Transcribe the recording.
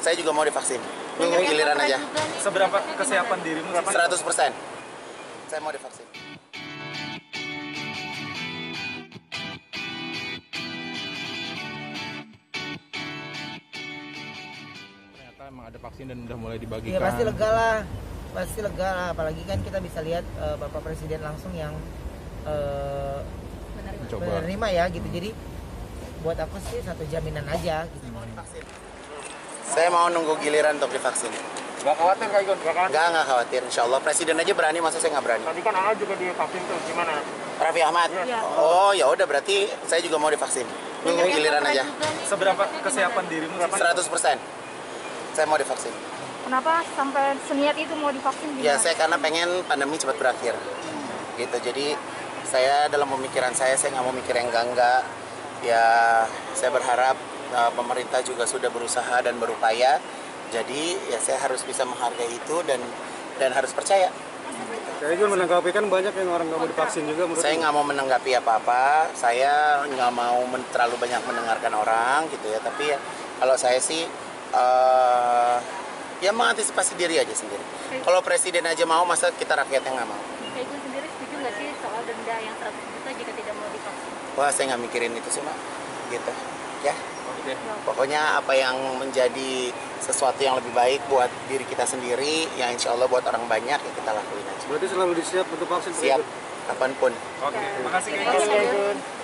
Saya juga mau divaksin. Nunggu giliran aja. Seberapa kesiapan dirimu? 100%. Saya mau divaksin. Ternyata emang ada vaksin dan udah mulai dibagikan. Ya pasti lega lah. Pasti lega lah. Apalagi kan kita bisa lihat Bapak Presiden langsung yang menerima ya gitu. Jadi buat aku sih satu jaminan aja gitu. Saya mau nunggu giliran untuk divaksin. Gak khawatir Kak Igun? Nggak khawatir, insya Allah. Presiden aja berani, masa saya nggak berani? Tadi kan AA juga divaksin tuh, gimana? Raffi Ahmad? Ya. Oh ya udah, berarti saya juga mau divaksin. Nunggu giliran aja. Seberapa kesiapan dirimu? 100%. Saya mau divaksin. Kenapa sampai seniat itu mau divaksin? Ya saya karena pengen pandemi cepat berakhir. Gitu, jadi saya dalam pemikiran saya nggak mau mikir yang enggak. Ya saya berharap pemerintah juga sudah berusaha dan berupaya. Jadi ya saya harus bisa menghargai itu dan harus percaya. Kak Igun menanggapi kan banyak yang orang nggak mau divaksin juga. Saya nggak mau menanggapi apa-apa. Saya nggak mau terlalu banyak mendengarkan orang gitu ya. Tapi ya, kalau saya sih ya mengantisipasi diri aja sendiri. Kalau presiden aja mau, masa kita rakyat yang nggak mau? Kak Igun sendiri setuju nggak sih soal denda yang 100 juta jika tidak mau divaksin? Wah, saya nggak mikirin itu sih, Mak. Gitu. Ya. Oke. Pokoknya apa yang menjadi sesuatu yang lebih baik buat diri kita sendiri, ya insya Allah buat orang banyak, ya kita lakuin aja. Berarti selalu disiap untuk vaksin? Siap, kapanpun. Oke, makasih Kak Terima kasih, Igun. Kak Igun.